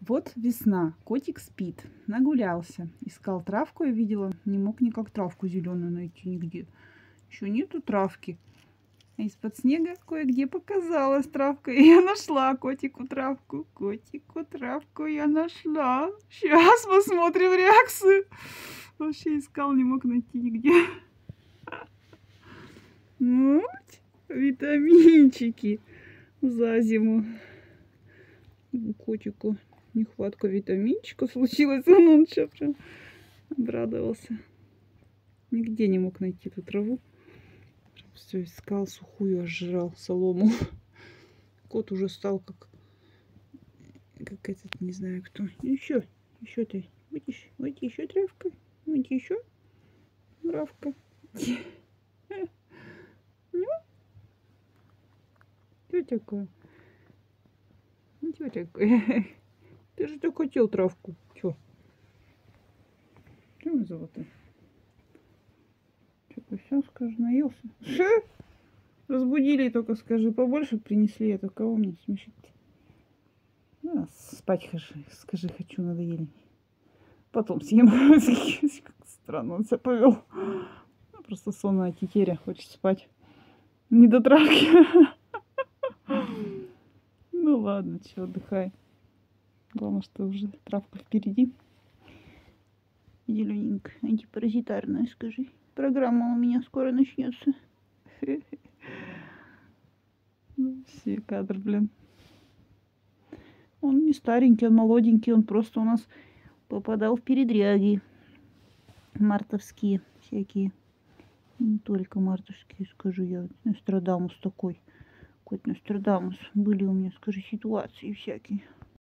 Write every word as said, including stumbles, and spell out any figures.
Вот весна, котик спит, нагулялся, искал травку, я видела, не мог никак травку зеленую найти нигде. Еще нету травки. А из-под снега кое-где показалась травка, и я нашла котику травку. Котику травку я нашла. Сейчас посмотрим реакцию. Вообще искал, не мог найти нигде. Вот, витаминчики за зиму. Котику нехватка витаминчика случилась, он, он что прям обрадовался. Нигде не мог найти эту траву. Все искал, сухую аж жрал, солому. Кот уже стал как как этот, не знаю кто. Еще, еще ты. Будешь, выйти еще травка? Выйти еще травка. Ну, что такое? Что такое? Ты же только хотел травку. Че? Что мы золото? Что-то все, скажи, наелся. Ша? Разбудили, только скажи, побольше принесли, это кого мне смешить? А, спать хожу, скажи, хочу, надоели. Потом съем. Как странно он себя повел. Ну, просто сонная тетеря, хочет спать. Не до травки. Ну ладно, че, отдыхай. Главное, что уже травка впереди. Зелененькая, антипаразитарная, скажи. Программа у меня скоро начнется. Ну, все, кадр, блин. Он не старенький, он молоденький, он просто у нас попадал в передряги мартовские всякие. Не только мартовские, скажу я. Нострадамус такой. Хоть Нострадамус. Были у меня, скажи, ситуации всякие.